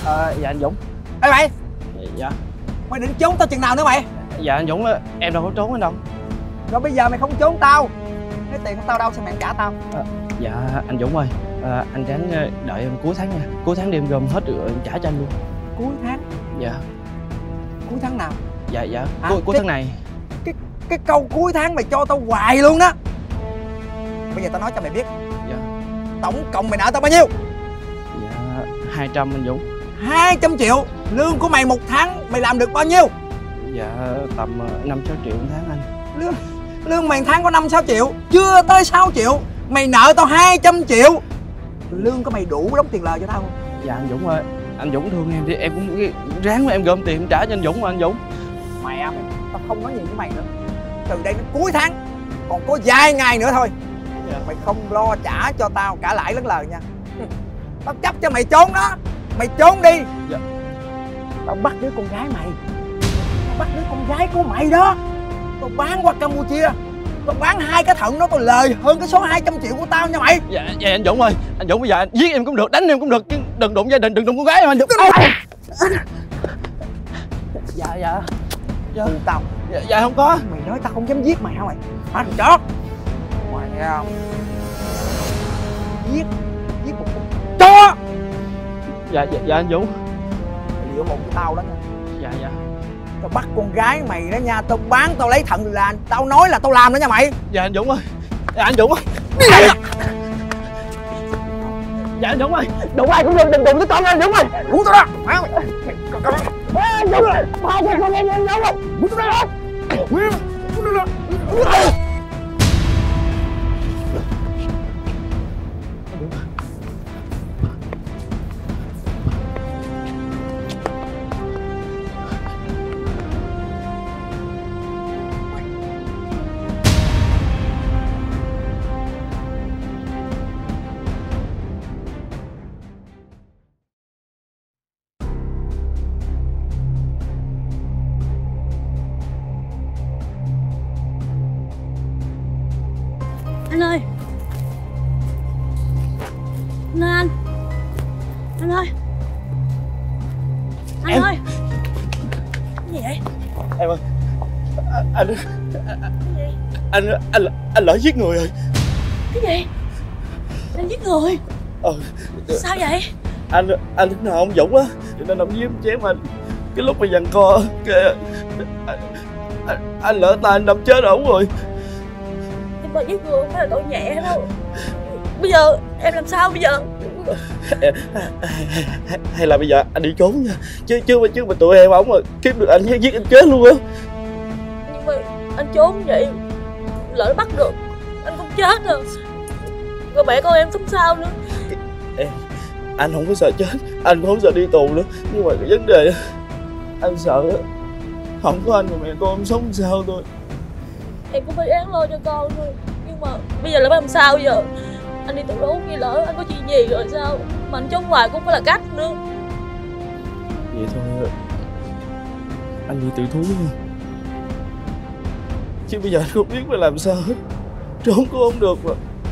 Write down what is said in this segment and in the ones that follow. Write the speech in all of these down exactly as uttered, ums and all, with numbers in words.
Ờ dạ anh Dũng. Ê mày. Dạ. Mày định trốn tao chừng nào nữa mày? Dạ anh Dũng, em đâu có trốn anh đâu. Rồi bây giờ mày không trốn tao, cái tiền của tao đâu, sao mày không trả tao? À, dạ anh Dũng ơi, à, anh ráng đợi em cuối tháng nha. Cuối tháng đi em gom hết rồi em trả cho anh luôn. Cuối tháng? Dạ. Cuối tháng nào? Dạ dạ à, cuối, cuối cái, tháng này. Cái cái câu cuối tháng mày cho tao hoài luôn đó. Bây giờ tao nói cho mày biết. Dạ. Tổng cộng mày nợ tao bao nhiêu? Dạ hai trăm anh Dũng. Hai trăm triệu. Lương của mày một tháng mày làm được bao nhiêu? Dạ tầm năm sáu triệu một tháng anh. Lương Lương mày tháng có năm sáu triệu, chưa tới sáu triệu. Mày nợ tao hai trăm triệu. Lương của mày đủ đóng tiền lời cho tao không? Dạ anh Dũng ơi, anh Dũng thương em thì em cũng ráng mà em gom tiền em trả cho anh Dũng mà anh Dũng. Mẹ mày, tao không nói gì với mày nữa. Từ đây đến cuối tháng còn có vài ngày nữa thôi. Dạ. Mày không lo trả cho tao cả lãi lẫn lời nha. Tao chấp cho mày trốn đó. Mày trốn đi. Dạ. Tao bắt đứa con gái mày. Tao bắt đứa con gái của mày đó. Tao bán qua Campuchia. Tao bán hai cái thận đó tao lời hơn cái số hai trăm triệu của tao nha mày. Dạ, dạ anh Dũng ơi, anh Dũng bây giờ anh giết em cũng được, đánh em cũng được, chứ đừng đụng gia đình, đừng đụng con gái em anh Dũng. Dạ dạ. Dạ. Tao. Dạ, dạ không có. Mày nói tao không dám giết mày hả mày? Hả thằng chó? Mày nghe không? Giết, giết một con chó. Dạ dạ, dạ anh Dũng. Mày liệu một của tao đó nha. Dạ dạ. Tao bắt con gái mày đó nha, tao bán tao lấy thận là tao nói là tao làm đó nha mày. Dạ anh Dũng ơi. Dạ anh Dũng ơi. Dạ anh Dũng ơi, đụng ai cũng đừng đừng đụng tới con anh Dũng ơi. Buông tao ra. Mày mày. Anh Dũng ơi, tha cho con em anh Dũng ơi. Buông tao ra. Buông tao ra. Anh ơi. Anh ơi anh. Anh ơi. Anh em. ơi. Cái gì vậy? Em ơi. Anh anh anh anh, anh lỡ giết người rồi. Cái gì? Anh giết người? Ờ. Sao vậy? Anh anh lúc nào ông Dũng á, cho nên ông giết chém anh. Cái lúc mà giằng co kìa, anh, anh, anh lỡ tay anh đâm chết ổng rồi. Nhưng mà giết người không phải là tội nhẹ đâu. Bây giờ em làm sao bây giờ? Hay, hay là bây giờ anh đi trốn nha, chứ chứ mà chứ mà tụi em ổng mà kiếm được anh giết anh chết luôn á. Nhưng mà anh trốn vậy lỡ bắt được anh cũng chết rồi. Rồi mẹ con em sống sao nữa? Em, anh không có sợ chết, anh cũng không sợ đi tù nữa, nhưng mà cái vấn đề anh sợ không có anh và mẹ con em sống sao thôi. Em cũng phải ráng lo cho con thôi. Nhưng mà bây giờ là phải làm sao giờ? Anh đi tù đấu kia lỡ anh có chuyện gì rồi sao? Mà anh trốn hoài cũng phải là cách nữa. Vậy thôi anh đi tự thú thôi. Chứ bây giờ anh không biết phải làm sao hết. Trốn cũng không được mà.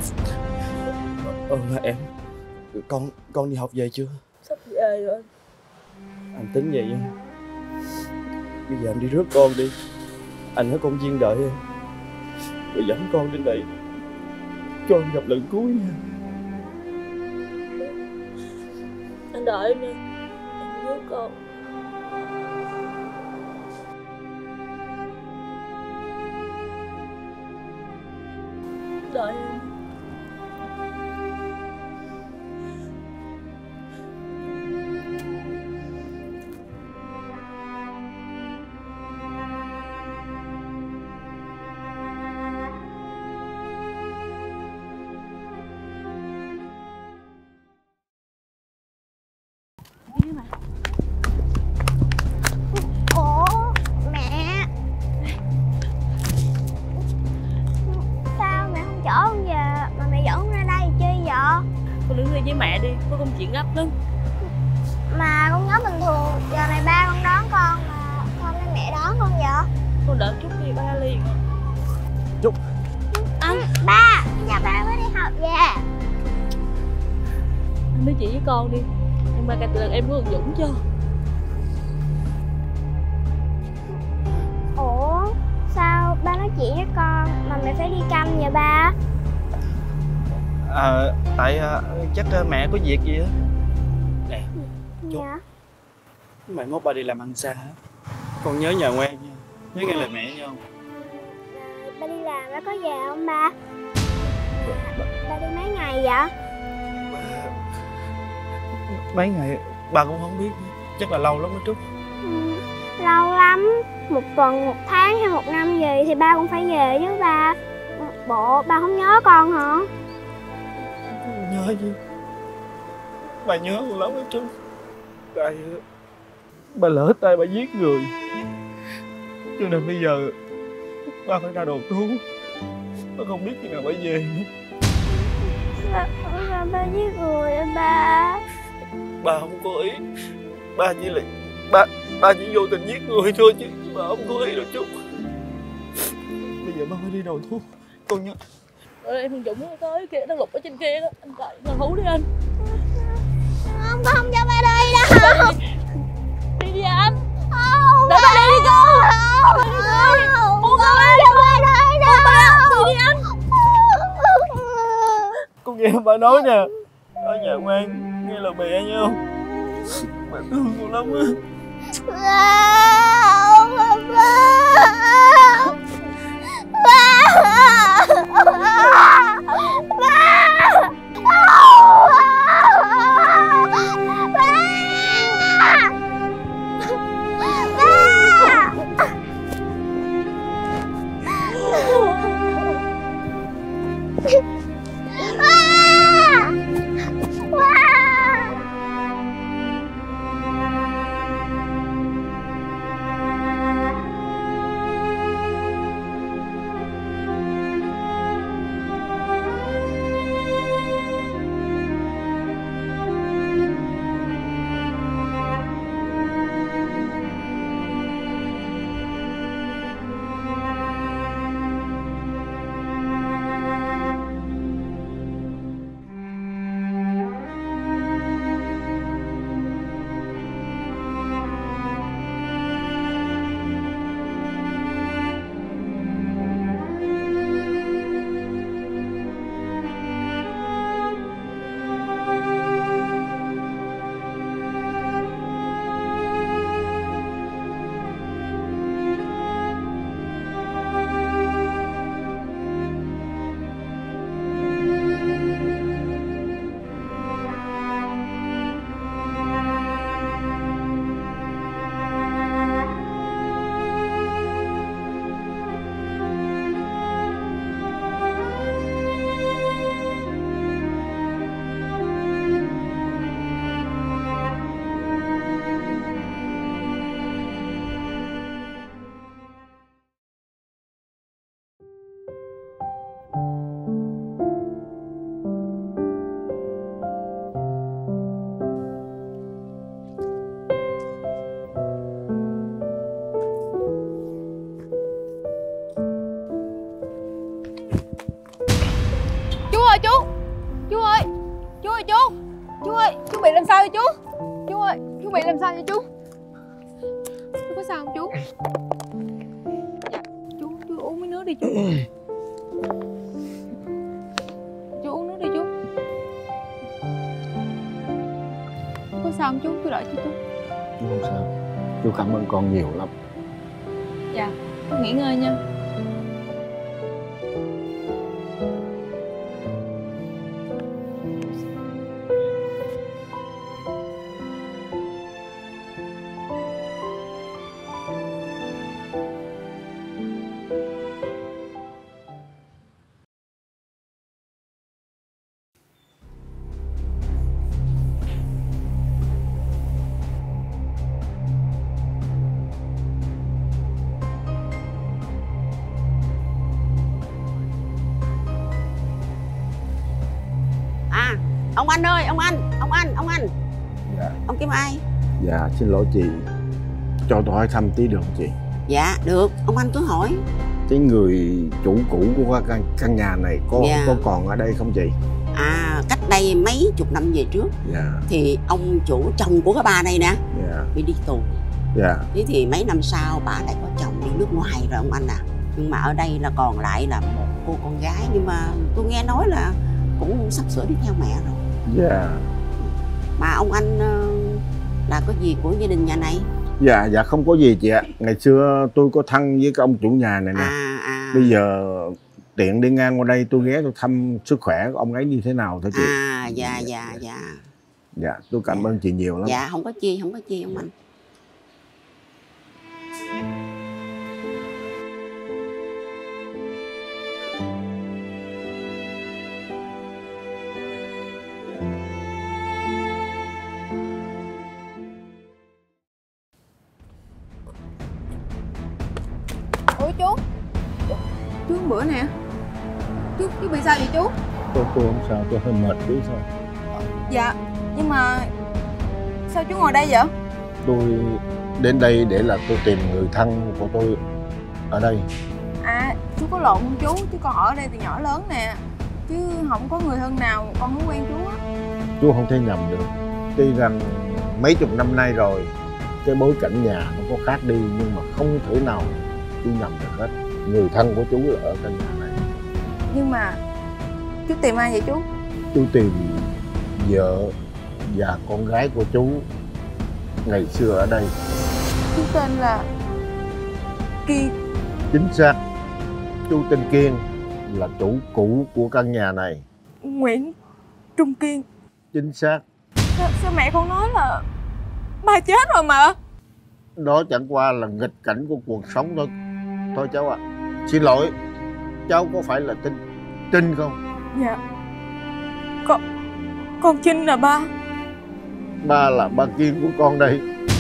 Ờ mà em, Con con đi học về chưa? Sắp về rồi. Anh tính vậy nha. Bây giờ anh đi rước con đi. Anh nói con Duyên đợi em, rồi dẫn con đến đây cho anh gặp lần cuối nha. Anh đợi em nha. Em rước con. Đợi em. Ủa mẹ, sao mẹ không chở con về mà mẹ dẫn con ra đây chi vậy? Con đứng đi với mẹ đi, có công chuyện gấp lắm. Mà con nhớ bình thường giờ này ba con đón con mà sao nay mẹ đón con vậy? Con đợi chút đi, ba liền. Chút. Anh. Ừ, ba, giờ ba mới đi học về. Anh nói chuyện với con đi. Em Nhưng mà cái từ em có hướng dẫn cho. Ủa sao ba nói chuyện với con mà mẹ phải đi canh vậy ba? À, tại à, chắc à, mẹ có việc gì á. Nè, Dạ. mày mốt ba đi làm ăn xa hả? Con nhớ nhà ngoan nha, nhớ nghe lời mẹ nha. Ba đi làm ba có về không ba? Ba, ba đi mấy ngày vậy? Mấy ngày ba cũng không biết, chắc là lâu lắm đó Trúc. Ừ, lâu lắm, một tuần, một tháng hay một năm gì thì ba cũng phải về chứ ba. Bộ ba không nhớ con hả? Nhớ chứ, bà nhớ con lắm đó Trúc. Tại bà lỡ tay bà giết người, cho nên bây giờ ba phải ra đầu thú. Ba không biết khi nào bà về nữa. Sao, sao ba giết người vậy ba? Ba không có ý, ba chỉ là ba ba chỉ vô tình giết người thôi chứ ba không có ý đâu Trúc. Bây giờ ba phải đi đầu thú, con nhớ. Rồi em thằng Dũng nó tới kia, đang lục ở trên kia đó. Anh cậy thằng Hú đi anh. Không, con không cho ba đi đâu. Đi đi anh. Không, để ba đi đi con. Không, không, con không cho ba đi đâu. Đi đi anh. Con nghe ba nói nè, ở nhà ngoan nghe lời mẹ nha không? Mẹ thương con lắm á. Không, ba. Ba. Ba. ơi chú, chú ơi, chú ơi chú, chú ơi, chú bị làm sao vậy chú? Chú ơi, chú bị làm sao vậy chú? Chú có sao không chú? Dạ, chú, chú uống miếng nước đi chú. Chú uống nước đi chú. Chú có sao không chú? Chú đợi chú chú. Chú không sao. Chú cảm ơn con nhiều lắm. Dạ, con nghỉ ngơi nha. Ông anh ơi, ông anh, ông anh, ông anh. Dạ. Ông kiếm ai? Dạ, xin lỗi chị. Cho tôi hỏi thăm tí được không chị? Dạ, được, ông anh cứ hỏi. Cái người chủ cũ của căn, căn nhà này có dạ. có còn ở đây không chị? À, cách đây mấy chục năm về trước. Dạ. Thì ông chủ chồng của cái bà này nè. Dạ. Bị đi tù. Dạ. Thế thì mấy năm sau bà lại có chồng đi nước ngoài rồi ông anh à. Nhưng mà ở đây là còn lại là một cô con gái. Nhưng mà tôi nghe nói là cũng sắp sửa đi theo mẹ rồi. Dạ. Mà ông anh là có gì của gia đình nhà này? Dạ, dạ không có gì chị ạ. Ngày xưa tôi có thân với cái ông chủ nhà này nè. À, à. Bây giờ tiện đi ngang qua đây tôi ghé tôi thăm sức khỏe của ông ấy như thế nào thôi chị. À, dạ, dạ, dạ. Dạ, tôi cảm dạ. ơn chị nhiều lắm. Dạ, không có chi, không có chi ông anh. Ủa chú Chú, chú bữa nè. Chú, chú bị sao vậy chú? Tôi, tôi không sao, tôi hơi mệt tí thôi. Dạ, nhưng mà sao chú ngồi đây vậy? Tôi đến đây để là tôi tìm người thân của tôi ở đây. À, chú có lộn không chú? Chứ con ở đây từ nhỏ lớn nè. Chứ không có người thân nào con không quen chú á. Chú không thể nhầm được. Tuy rằng mấy chục năm nay rồi cái bối cảnh nhà nó có khác đi, nhưng mà không thể nào chú nhầm được hết. Người thân của chú là ở căn nhà này. Nhưng mà chú tìm ai vậy chú? Chú tìm vợ và con gái của chú ngày xưa ở đây. Chú tên là Kiên. Chính xác. Chú tên Kiên, là chủ cũ của căn nhà này. Nguyễn Trung Kiên. Chính xác. Sao, sao mẹ con nói là ba chết rồi mà? Đó chẳng qua là nghịch cảnh của cuộc sống thôi. Thôi cháu ạ. À, xin lỗi, cháu có phải là tên Trinh không? Dạ. Con Con Trinh là ba. Ba là ba Kiên của con đây.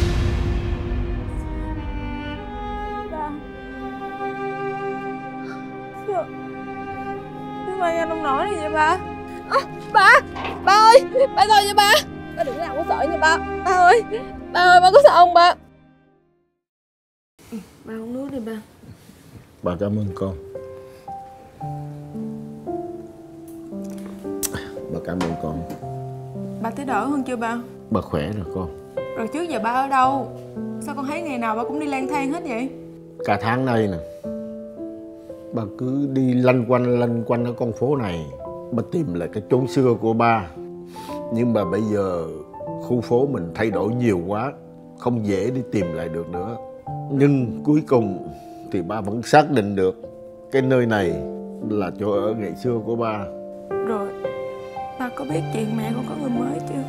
Ba. Sao Sao ba nghe nông nổi này vậy ba? À, ba Ba ơi, ba sao vậy ba? Ba đừng làm có sợ nha ba. Ba ơi, ba ơi, ba có sợ không ba? Ba uống nước đi ba. Bà cảm ơn con. Bà cảm ơn con. Ba thấy đỡ hơn chưa ba? Bà khỏe rồi con. Rồi trước giờ ba ở đâu? Sao con thấy ngày nào ba cũng đi lang thang hết vậy? Cả tháng nay nè, bà cứ đi lanh quanh lanh quanh ở con phố này, bà tìm lại cái chốn xưa của ba. Nhưng mà bây giờ khu phố mình thay đổi nhiều quá, không dễ đi tìm lại được nữa. Nhưng cuối cùng thì ba vẫn xác định được cái nơi này là chỗ ở ngày xưa của ba. Rồi ba có biết chuyện mẹ con có người mới chưa?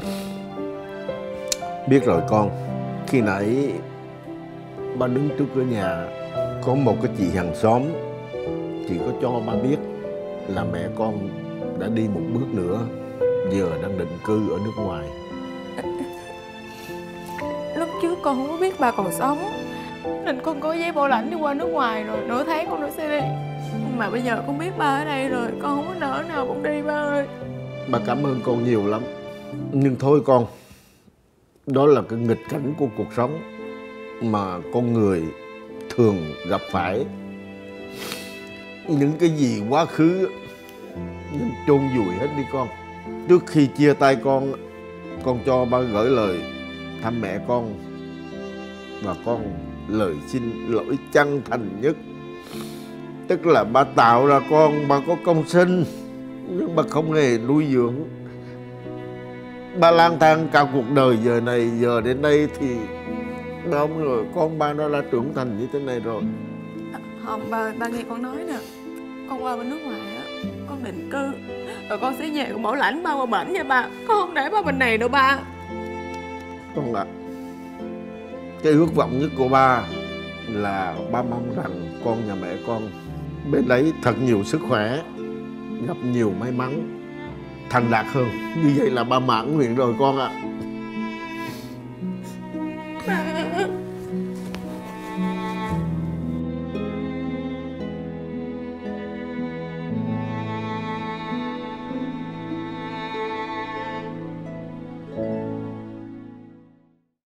Biết rồi con. Khi nãy ba đứng trước cửa nhà, có một cái chị hàng xóm, chị có cho ba biết là mẹ con đã đi một bước nữa, giờ đang định cư ở nước ngoài. Lúc trước con không có biết ba còn sống, nên con có giấy bảo lãnh đi qua nước ngoài rồi, nửa tháng con nữa sẽ đi. Nhưng mà bây giờ con biết ba ở đây rồi, con không có nỡ nào con đi ba ơi. Ba cảm ơn con nhiều lắm. Nhưng thôi con, đó là cái nghịch cảnh của cuộc sống mà con người thường gặp phải. Những cái gì quá khứ nên chôn vùi hết đi con. Trước khi chia tay con, con cho ba gửi lời thăm mẹ con. Và con lời xin lỗi chân thành nhất. Tức là ba tạo ra con, ba có công sinh, nhưng ba không hề nuôi dưỡng. Ba lang thang cả cuộc đời giờ này, giờ đến đây thì ba không rồi, con ba nó đã trưởng thành như thế này rồi. À, không, ba, ba nghe con nói nè. Con qua bên nước ngoài á, con định cư, rồi con sẽ về con bảo lãnh ba qua bển nha ba. Con không để ba bên này đâu ba. Con ạ, cái ước vọng nhất của ba là ba mong rằng con nhà mẹ con bên đấy thật nhiều sức khỏe, gặp nhiều may mắn, thành đạt hơn. Như vậy là ba mãn nguyện rồi con ạ. Ba